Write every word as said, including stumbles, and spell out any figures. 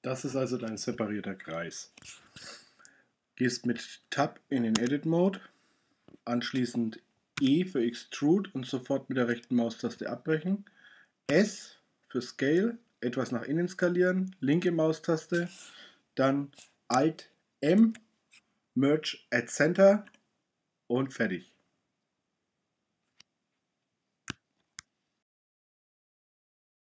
Das ist also dein separierter Kreis. Gehst mit Tab in den Edit Mode, anschließend E für Extrude und sofort mit der rechten Maustaste abbrechen. S für Scale, etwas nach innen skalieren, linke Maustaste, dann Alt M, Merge at Center und fertig.